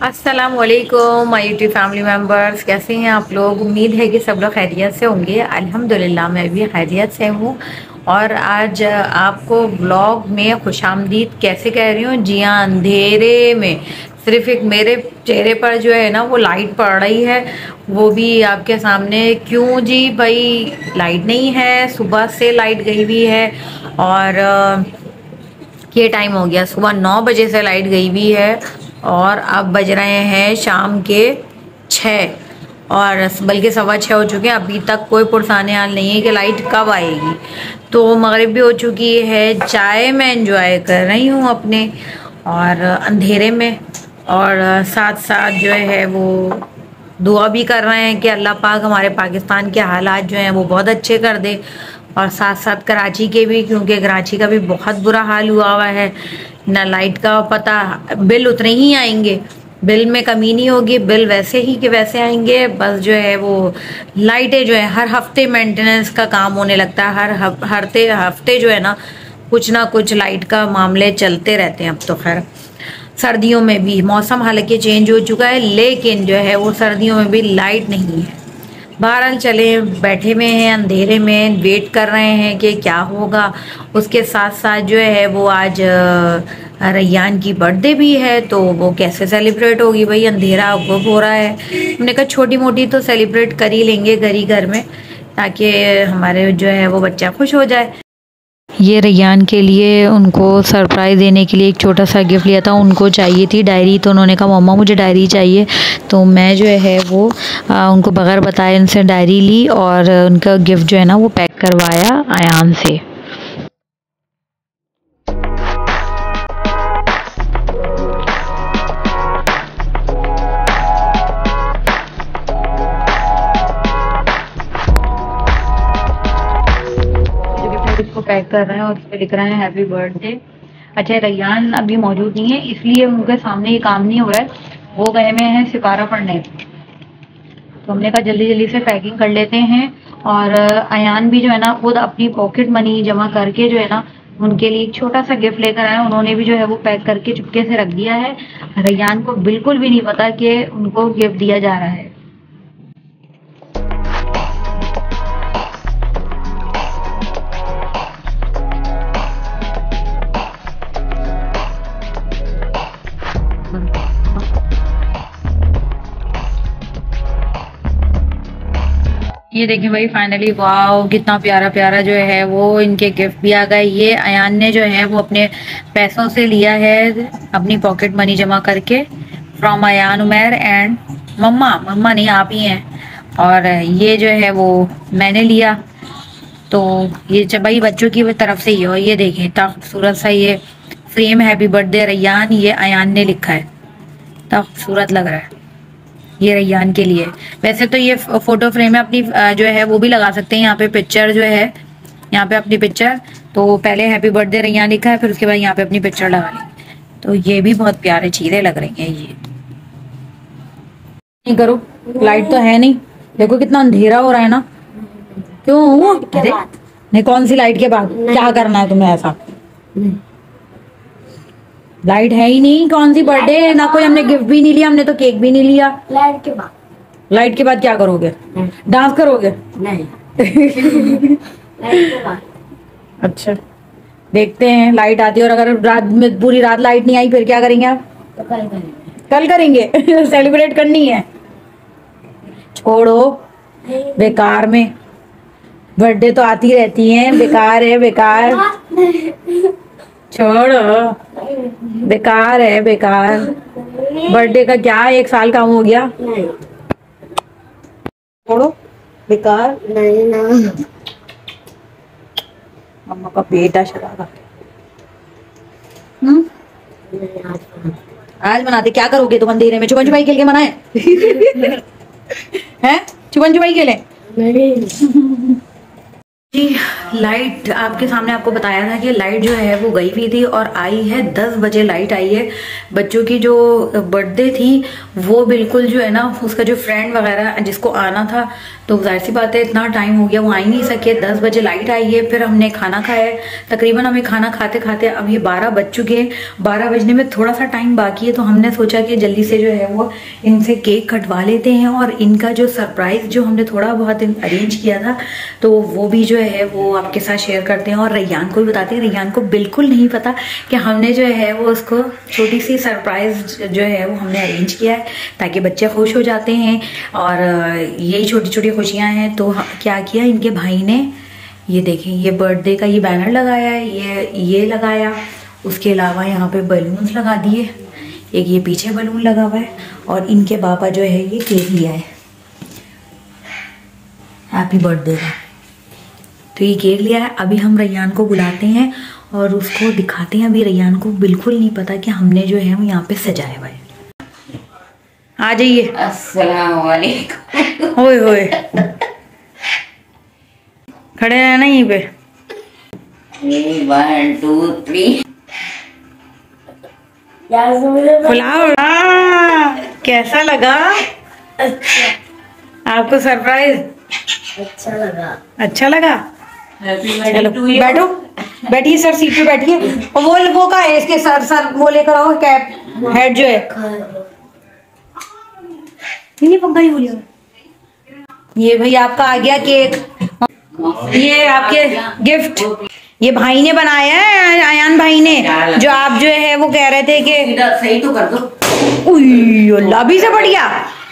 अस्सलाम वालेकुम my YouTube family members, कैसे हैं आप लोग। उम्मीद है कि सब लोग खैरियत से होंगे। अल्हम्दुलिल्लाह मैं भी खैरियत से हूँ। और आज आपको व्लॉग में खुशामदीद कैसे कह रही हूँ। जी हाँ, अंधेरे में सिर्फ एक मेरे चेहरे पर जो है ना वो लाइट पड़ रही है, वो भी आपके सामने। क्यों जी भाई, लाइट नहीं है, सुबह से लाइट गई हुई है। और ये टाइम हो गया, सुबह 9 बजे से लाइट गई हुई है और अब बज रहे हैं शाम के 6, और बल्कि 6:15 हो चुके हैं। अभी तक कोई पुरसाने हाल नहीं है कि लाइट कब आएगी। तो मगरिब भी हो चुकी है, चाय मैं एंजॉय कर रही हूँ अपने और अंधेरे में। और साथ साथ जो है वो दुआ भी कर रहे हैं कि अल्लाह पाक हमारे पाकिस्तान के हालात जो हैं वो बहुत अच्छे कर दे, और साथ साथ कराची के भी, क्योंकि कराची का भी बहुत बुरा हाल हुआ है। ना लाइट का पता, बिल उतने ही आएंगे, बिल में कमी नहीं होगी, बिल वैसे ही के वैसे आएंगे। बस जो है वो लाइटें जो है हर हफ्ते मेंटेनेंस का काम होने लगता है। हर हफ्ते जो है ना कुछ लाइट का मामले चलते रहते हैं। अब तो खैर सर्दियों में भी मौसम हालांकि चेंज हो चुका है, लेकिन जो है वो सर्दियों में भी लाइट नहीं है। बहरहाल चले बैठे में हैं, अंधेरे में वेट कर रहे हैं कि क्या होगा। उसके साथ साथ जो है वो आज रैयान की बर्थडे भी है, तो वो कैसे सेलिब्रेट होगी भाई, अंधेरा गुम हो रहा है। हमने कहा छोटी मोटी तो सेलिब्रेट कर ही लेंगे घर में, ताकि हमारे जो है वो बच्चा खुश हो जाए। ये रैयान के लिए उनको सरप्राइज़ देने के लिए एक छोटा सा गिफ्ट लिया था। उनको चाहिए थी डायरी, तो उन्होंने कहा मम्मा मुझे डायरी चाहिए। तो मैं जो है वो उनको बगैर बताए उनसे डायरी ली और उनका गिफ्ट जो है ना वो पैक करवाया अयान से। इसको पैक कर रहे हैं और उस पर लिख रहे हैं हैप्पी बर्थडे। अच्छा, रैयान अभी मौजूद नहीं है, इसलिए उनके सामने ये काम नहीं हो रहा है। वो गए हुए हैं सिपारा पढ़ने, तो हमने कहा जल्दी जल्दी से पैकिंग कर लेते हैं। और अयान भी जो है ना खुद अपनी पॉकेट मनी जमा करके जो है ना उनके लिए एक छोटा सा गिफ्ट लेकर आए। उन्होंने भी जो है वो पैक करके चुपके से रख दिया है। रैयान को बिल्कुल भी नहीं पता कि उनको गिफ्ट दिया जा रहा है। ये देखिए भाई, फाइनली वाओ कितना प्यारा प्यारा जो है वो इनके गिफ्ट भी आ गए। ये अयान ने जो है वो अपने पैसों से लिया है, अपनी पॉकेट मनी जमा करके, फ्रॉम अयान उमैर एंड मम्मा नहीं आप ही हैं। और ये जो है वो मैंने लिया। तो ये जब भाई बच्चों की तरफ से ही हो। ये देखें इतना खूबसूरत सा ये फ्रेम, हैप्पी बर्थडे रैयान, ये अयान ने लिखा है, इतना खूबसूरत लग रहा है। ये रैयान के लिए। वैसे तो ये फोटो फ्रेम है, अपनी जो है वो भी लगा सकते हैं। यहाँ पे पिक्चर जो है, यहाँ पे अपनी पिक्चर, तो पहले हैप्पी बर्थडे रैयान लिखा है, फिर उसके बाद यहाँ पे अपनी पिक्चर लगा ली। तो ये भी बहुत प्यारे चीजें लग रही हैं। ये नहीं करो, लाइट तो है नहीं, देखो कितना अंधेरा हो रहा है ना। क्यों? अरे नहीं, कौन सी लाइट के बाद क्या करना है तुम्हें ऐसा? लाइट है ही नहीं, कौन सी बर्थडे ना, कोई हमने गिफ्ट भी नहीं लिया, हमने तो केक भी नहीं लिया। लाइट के बाद क्या करोगे? डांस करोगे? नहीं। लाइट के बाद अच्छा देखते हैं, लाइट आती है और अगर रात में पूरी रात लाइट नहीं आई फिर क्या करेंगे आप? तो कल करेंगे सेलिब्रेट करनी है। छोड़ो, बेकार में बर्थडे तो आती रहती हैं, बेकार है बेकार। छोड़ो, बेकार है बेकार। बर्थडे का क्या 1 साल काम हो गया? नहीं। छोड़ो, बेकार। नहीं ना, मम्मा का बेटा शराबा। आज मनाते क्या करोगे तुम अंधेरे में? छुपन छुपाई खेल के मनाए हैं? छुपन छुपाई खेले? नहीं जी, लाइट आपके सामने आपको बताया था कि लाइट जो है वो गई हुई थी और आई है 10 बजे लाइट आई है। बच्चों की जो बर्थडे थी वो बिल्कुल जो है ना, उसका जो फ्रेंड वगैरह जिसको आना था, तो जाहिर सी बात है इतना टाइम हो गया वो आ ही नहीं सके। 10 बजे लाइट आई है, फिर हमने खाना खाया। तकरीबन हमें खाना खाते खाते अब ये 12 बज चुके हैं। 12 बजने में थोड़ा सा टाइम बाकी है, तो हमने सोचा कि जल्दी से जो है वो इनसे केक कटवा लेते हैं और इनका जो सरप्राइज जो हमने थोड़ा बहुत अरेंज किया था तो वो भी जो है वो आपके साथ शेयर करते हैं और रैयान को भी बताते हैं। रैयान को बिल्कुल नहीं पता कि हमने जो है वो उसको छोटी सी सरप्राइज जो है वो हमने अरेंज किया है ताकि बच्चे खुश हो जाते हैं और यही छोटी छोटी खुशियां हैं। तो क्या किया इनके भाई ने, ये देखें, ये बर्थडे का ये बैनर लगाया है, ये लगाया। उसके अलावा यहाँ पे बलून्स लगा दिए, एक ये पीछे बलून लगा हुआ है और इनके पापा जो है ये केक लिया है हैप्पी बर्थडे का। तो ये केक लिया है। अभी हम रैयान को बुलाते हैं और उसको दिखाते हैं। अभी रैयान को बिल्कुल नहीं पता कि हमने जो है वो यहाँ पे सजाया हुआ है। आ जाइए। अस्सलाम वालेकुम। होए होए, खड़े रहना यहीं पे। 1 2 3 बुलाओ। कैसा लगा? अच्छा। आपको सरप्राइज अच्छा लगा। अच्छा लगा? चलो बैठो, बैठिए सर, सीट पे बैठिए। और वो का है इसके सर वो लेकर आओ, कैप हेड जो है नहीं पंखा ही बोलिए। ये भाई आपका आ गया केक, ये आपके गिफ्ट, ये भाई ने बनाया है, अयान भाई ने, जो आप जो है वो कह रहे थे कि सही तो कर दो। अल्लाह भी से बढ़िया।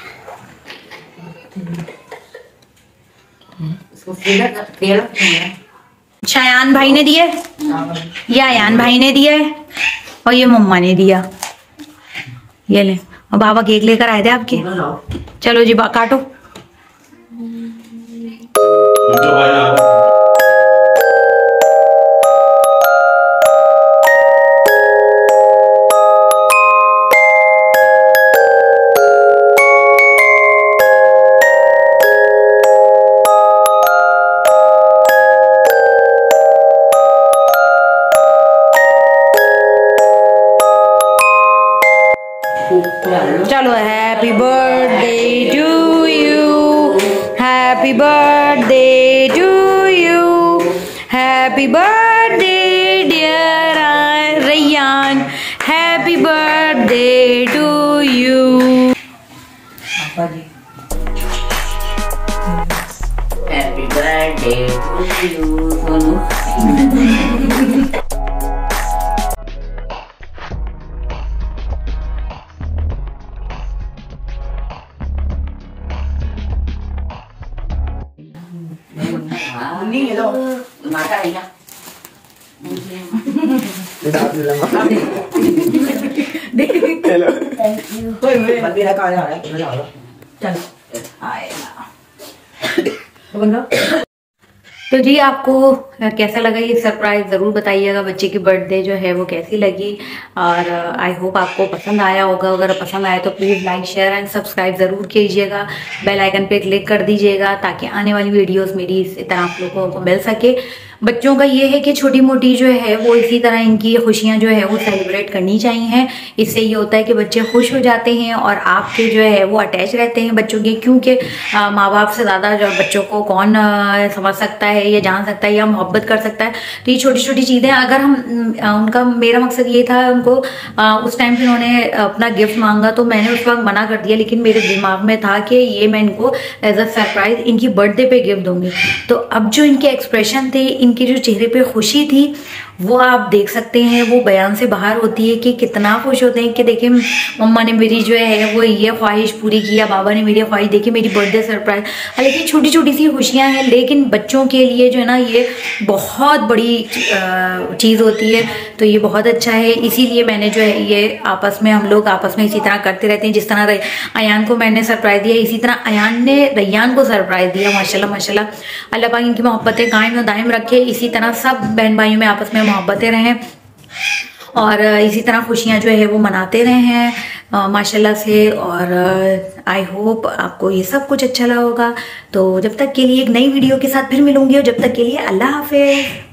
अयान भाई ने दिए, ये अयान भाई ने दिया है और ये मम्मा ने दिया। ये ले, और बाबा केक लेकर आए थे आपके। चलो जी काटो। चलो happy birthday to you, happy birthday to you, happy birthday dear Rayyan, happy birthday to you. Happy birthday to you Sonu. माता है ना तो जी आपको कैसा लगा ये सरप्राइज ज़रूर बताइएगा। बच्चे की बर्थडे जो है वो कैसी लगी और आई होप आपको पसंद आया होगा। अगर पसंद आया तो please like share and subscribe ज़रूर कीजिएगा। बेल आइकन पे क्लिक कर दीजिएगा ताकि आने वाली वीडियोस मेरी इसी तरह आप लोगों को मिल सके। बच्चों का ये है कि छोटी मोटी जो है वो इसी तरह इनकी खुशियाँ जो है वो सेलिब्रेट करनी चाहिए। इससे ये होता है कि बच्चे खुश हो जाते हैं और आपके जो है वो अटैच रहते हैं बच्चों के, क्योंकि माँ बाप से ज़्यादा जो बच्चों को कौन समझ सकता है या जान सकता है या मोहब्बत कर सकता है। तो ये छोटी छोटी चीज़ें अगर हम उनका, मेरा मकसद ये था उनको उस टाइम पे उन्होंने अपना गिफ्ट मांगा तो मैंने उस वक्त मना कर दिया, लेकिन मेरे दिमाग में था कि ये मैं इनको एज अ सरप्राइज इनकी बर्थडे पे गिफ्ट दूंगी। तो अब जो इनके एक्सप्रेशन थे, इनके जो चेहरे पे खुशी थी, वो आप देख सकते हैं, वो बयान से बाहर होती है कि कितना खुश होते हैं कि देखिए मम्मा ने मेरी जो है वो ये ख्वाहिश पूरी की या बाबा ने मेरी ख्वाहिश देखी, मेरी बर्थडे सरप्राइज। हालांकि छोटी छोटी सी खुशियां हैं लेकिन बच्चों के लिए जो है ना ये बहुत बड़ी चीज़ होती है। तो ये बहुत अच्छा है, इसीलिए मैंने जो है ये आपस में हम लोग आपस में इसी तरह करते रहते हैं। जिस तरह अयान को मैंने सरप्राइज दिया, इसी तरह अयान ने रैयान को सरप्राइज दिया। माशाल्लाह माशाल्लाह, अल्लाह पाक इनकी मोहब्बतें कायम और दायम रखे। इसी तरह सब बहन भाइयों में आपस में मोहब्बतें रहें और इसी तरह खुशियाँ जो है वो मनाते रहे हैं माशाल्लाह से। और आई होप आपको ये सब कुछ अच्छा लगा होगा। तो जब तक के लिए एक नई वीडियो के साथ फिर मिलूंगी, और जब तक के लिए अल्लाह हाफिज़।